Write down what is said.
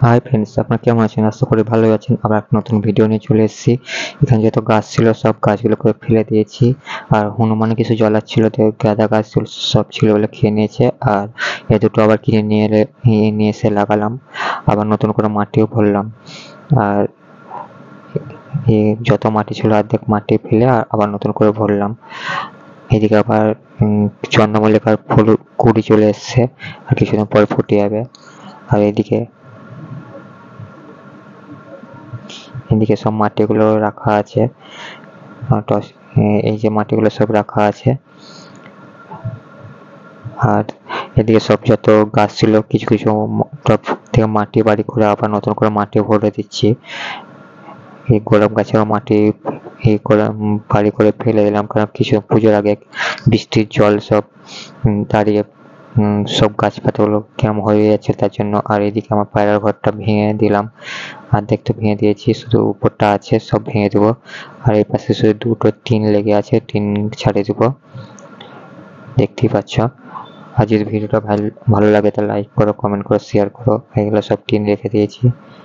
Hi friends, আপনারা কেমন আছেন? আশা করি ভালোই আছেন। আবার একটা নতুন ভিডিও নিয়ে চলে এসেছি। এখানে যত গাছ ছিল সব গাছগুলো করে ফেলে দিয়েছি, আর হনুমানে কিছু জ্বলাচ্ছিল তো গাঁদা গাছ সব ছিল বলে খেয়ে নিয়েছে। আর এ দুটো আবার কিনে নিয়ে এসে লাগালাম, আবার নতুন করে মাটিও ভরলাম। আর যত মাটি ছিল অর্ধেক মাটি ফেলে আবার নতুন করে ভরলাম। এদিকে আবার চন্দ্রমল্লিকার ফুল কুড়ি চলে এসছে, আর কিছুদিন পরে ফুটে যাবে। আর এদিকে সব মাটিগুলো রাখা আছে, এই যে মাটিগুলো সব রাখা আছে। আর এদিকে সব যত গাছ ছিল কিছু কিছু টব থেকে মাটি বাড়ি করে আবার নতুন করে মাটি ভরে দিচ্ছি। এই গোলাপ গাছেও মাটি করে বাড়ি করে ফেলে দিলাম, কারণ কিছু পুজোর আগে বৃষ্টির জল সব দাঁড়িয়ে সব গাছপাতাগুলো কেমন হয়ে যাচ্ছে তার জন্য। আর এদিকে আমার পায়রার ঘরটা ভেঙে দিলাম, অর্ধেক তো ভেঙে দিয়েছি, শুধু উপরটা আছে, সব ভেঙে দেবো। আর এই পাশে শুধু দুটো টিন লেগে আছে, টিন ছাড়িয়ে দেবো, দেখতেই পাচ্ছ। আর যদি ভিডিওটা ভালো লাগে তা লাইক করো, কমেন্ট করো, শেয়ার করো। এগুলো সব টিন রেখে দিয়েছি।